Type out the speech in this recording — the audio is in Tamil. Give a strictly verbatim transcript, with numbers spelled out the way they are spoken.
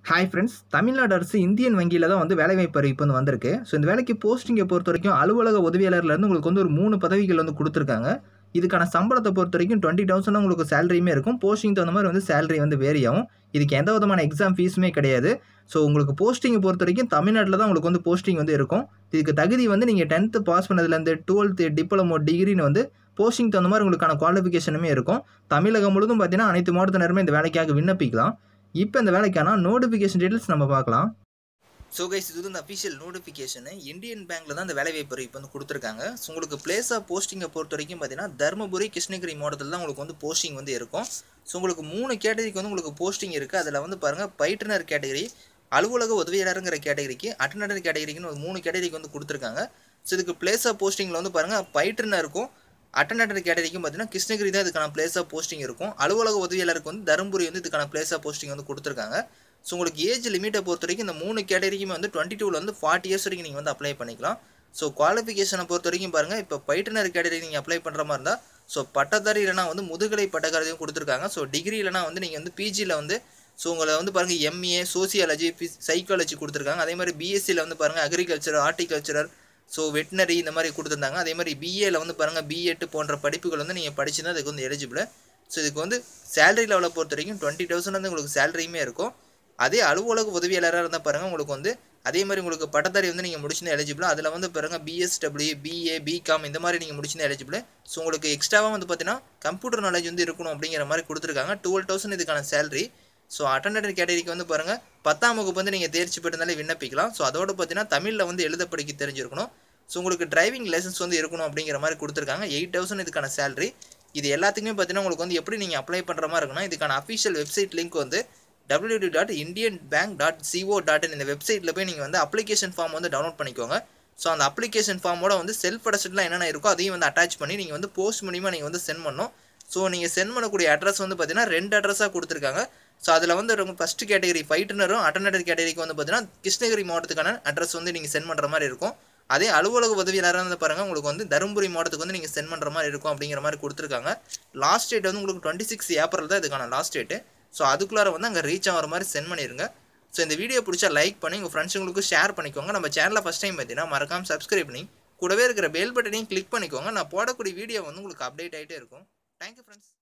ஹாய் ஃப்ரெண்ட்ஸ், தமிழ்நாடு அரசு இந்தியன் வங்கியில தான் வந்து வேலைவாய்ப்பு அறிவிப்பு வந்து வந்திருக்கு. ஸோ இந்த வேலைக்கு போஸ்டிங்கை பொறுத்த வரைக்கும் அலுவலக உதவியாளர்லேருந்து உங்களுக்கு வந்து ஒரு மூணு பதவிகள் வந்து கொடுத்துருக்காங்க. இதுக்கான சம்பளத்தை பொறுத்த வரைக்கும் டுவெண்ட்டி தௌசண்ட் உங்களுக்கு சேலரியுமே இருக்கும். போஸ்டிங் தகுந்த மாதிரி வந்து சேலரி வந்து வேரி ஆகும். இதுக்கு எந்த விதமான எக்ஸாம் ஃபீஸுமே கிடையாது. ஸோ உங்களுக்கு போஸ்டிங்கை பொறுத்த வரைக்கும் தமிழ்நாட்டில் தான் உங்களுக்கு வந்து போஸ்டிங் வந்து இருக்கும். இதுக்கு தகுதி வந்து நீங்கள் டென்த்து பாஸ் பண்ணதுலேருந்து டுவெல்த்து டிப்ளமோ டிகிரின்னு வந்து போஸ்டிங் தகுந்த மாதிரி உங்களுக்கான குவாலிஃபிகேஷனுமே இருக்கும். தமிழகம் முழுதும் பார்த்தீங்கன்னா அனைத்து மாவட்டத்தினருமே இந்த வேலைக்காக விண்ணப்பிக்கலாம். இப்போ இந்த வேலைக்கான நோட்டிஃபிகேஷன் டீட்டெயில்ஸ் நம்ம பார்க்கலாம். ஸோ கைஸ், இது வந்து அஃபிஷியல் நோட்டிஃபிகேஷனு இந்தியன் பேங்க்கில் தான் இந்த வேலைவாய்ப்பு இப்போ வந்து கொடுத்துருக்காங்க. ஸோ உங்களுக்கு பிளேஸ் ஆஃப் போஸ்டிங்கை பொறுத்த வரைக்கும் பார்த்தீங்கன்னா தருமபுரி கிருஷ்ணகிரி மாவட்டத்தில் தான் உங்களுக்கு வந்து போஸ்டிங் வந்து இருக்கும். ஸோ உங்களுக்கு மூணு கேட்டகரிக்கு வந்து உங்களுக்கு போஸ்டிங் இருக்குது. அதில் வந்து பாருங்கள், பயிற்றுனர் கேட்டகரி, அலுவலக உதவியாளருங்கிற கேட்டகரிக்கு, அட்டண்டர் கேட்டகரிக்குன்னு ஒரு மூணு கேட்டகரிக்கு வந்து கொடுத்துருக்காங்க. ஸோ இதுக்கு பிளேஸ் ஆஃப் போஸ்டிங்கில் வந்து பாருங்கள், பயிற்றுனருக்கும் அட்டண்டர் கேட்டகரிக்கும் பார்த்தீங்கன்னா கிருஷ்ணகிரி தான் இதுக்கான பிளேஸ் ஆஃப் போஸ்டிங் இருக்கும். அலுவலக உதவியாளருக்கு வந்து தருமபுரி வந்து இதுக்கான பிளேஸ் ஆஃப் போஸ்டிங் வந்து கொடுத்துருக்காங்க. ஸோ உங்களுக்கு ஏஜ் லிமிட்டை பொறுத்த வரைக்கும் இந்த மூணு கேட்டகரிக்குமே வந்து டுவெண்ட்டி டூவில் வந்து ஃபார்ட்டி இயர்ஸ் வரைக்கும் நீங்கள் வந்து அப்ளை பண்ணிக்கலாம். ஸோ குவாலிஃபிகேஷனை பொறுத்த வரைக்கும் பாருங்கள், இப்போ பயிற்றுனர் கேட்டகரி நீங்கள் அப்ளை பண்ணுற மாதிரி இருந்தால் ஸோ பட்டதாரி இல்லைனா வந்து முதுகலை பட்டதாரியும் கொடுத்துருக்காங்க. ஸோ டிகிரி இல்லைனா வந்து நீங்கள் வந்து பிஜியில் வந்து ஸோ உங்களை வந்து பாருங்கள் எம்ஏ சோசியாலஜி சைக்காலஜி கொடுத்துருக்காங்க. அதே மாதிரி பிஎஸ்சியில் வந்து பாருங்கள் அக்ரிகல்ச்சர், ஹார்டிகல்ச்சர், ஸோ வெட்டினரி இந்த மாதிரி கொடுத்துருந்தாங்க. அதே மாதிரி பிஏல வந்து பாருங்கள் பிஎட் போன்ற படிப்புகள் வந்து நீங்கள் படிச்சு தான் இதுக்கு வந்து எலிஜிபிள். ஸோ இதுக்கு வந்து சேலரி லெவலை பொறுத்த வரைக்கும் டுவெண்ட்டி தௌசண்ட் வந்து உங்களுக்கு சேலரியுமே இருக்கும். அதே அலுவலக உதவியாளராக இருந்தால் பாருங்கள், உங்களுக்கு வந்து அதே மாதிரி உங்களுக்கு பட்டதாரி வந்து நீங்கள் முடிச்சுதான் எலிஜிபிள். அதில் வந்து பாருங்கள் பிஎஸ்டபிள்யூ, பிஏ, பிகாம் இந்த மாதிரி நீங்கள் முடிச்சுதான் எலிஜிபிள். ஸோ உங்களுக்கு எக்ஸ்ட்ராவாக வந்து பார்த்தீங்கன்னா கம்ப்யூட்டர் நாலேஜ் வந்து இருக்கணும் அப்படிங்கிற மாதிரி கொடுத்துருக்காங்க. டுவெல் தௌசண்ட் இதுக்கான சேலரி. ஸோ அட்டண்டர் கேட்டகரிக்கு வந்து பாருங்கள், பத்தாம் வகுப்பு வந்து நீங்கள் தேர்ச்சி பெற்றிருந்தாலே விண்ணப்பிக்கலாம். ஸோ அதோடு பார்த்தீங்கன்னா தமிழில் வந்து எழுத படிக்க தெரிஞ்சிருக்கணும். ஸோ உங்களுக்கு டிரைவிங் லைசன்ஸ் வந்து இருக்கணும் அப்படிங்கிற மாதிரி கொடுத்துருக்காங்க. எயிட் தௌசண்ட் இதுக்கான சேலரி. இது எல்லாத்துக்குமே பார்த்தீங்கன்னா உங்களுக்கு வந்து எப்படி நீங்கள் அப்ளை பண்ணுற மாதிரி இருக்குன்னா, இதுக்கான அஃபிஷியல் வெப்சைட் லிங்க் வந்து W W W dot Indian Bank dot co dot in இந்த வெப்சைட்டில் போய் நீங்கள் வந்து அப்ளிகேஷன் ஃபார்ம் வந்து டவுன்லோட் பண்ணிக்கோங்க. ஸோ அந்த அப்ளிகேஷன் ஃபார்மோட வந்து செல்ஃப் அட்டஸ்டெட்லாம் என்னென்ன இருக்கோ அதையும் வந்து அட்டாச் பண்ணி நீங்கள் வந்து போஸ்ட் மூலிமா நீங்கள் வந்து சென்ட் பண்ணணும். ஸோ நீங்கள் சென்ட் பண்ணக்கூடிய அட்ரஸ் வந்து பார்த்தீங்கன்னா ரெண்டு அட்ரஸாக கொடுத்துருக்காங்க. ஸோ அதில் வந்து ரொம்ப ஃபஸ்ட்டு கேட்டகரி பயிற்றுனரும் அட்டண்டர் கேட்டகரிக்கு வந்து பார்த்தீங்கன்னா கிருஷ்ணகிரி மாவட்டத்துக்கான அட்ரஸ் வந்து நீங்கள் சென்ட் பண்ணுற மாதிரி இருக்கும். அதே அலுவலக உதவியாளராக வந்து பாருங்கள், உங்களுக்கு வந்து தருமபுரி மாவட்டத்துக்கு வந்து நீங்கள் சென்ட் பண்ணுற மாதிரி இருக்கும் அப்படிங்கிற மாதிரி கொடுத்துருக்காங்க. லாஸ்ட் டேட் வந்து உங்களுக்கு டுவெண்ட்டி சிக்ஸ் ஏப்ரல் தான் இதுக்கான லாஸ்ட் டேட்டு. ஸோ அதுக்குள்ளார வந்து அங்கே ரீச் ஆகிற மாதிரி சென்ட் பண்ணிடுங்க. ஸோ இந்த வீடியோ பிடிச்சா லைக் பண்ணி உங்கள் ஃப்ரெண்ட்ஸுங்களுக்கு ஷேர் பண்ணிக்கோங்க. நம்ம சேனலில் ஃபஸ்ட் டைம் பார்த்தீங்கன்னா மறக்காமல் சப்ஸ்கிரைப் பண்ணி கூடவே இருக்கிற பெல் பட்டனையும் கிளிக் பண்ணிக்கோங்க. நான் போடக்கூடிய வீடியோ வந்து உங்களுக்கு அப்டேட் ஆகிட்டே இருக்கும். Thank you friends.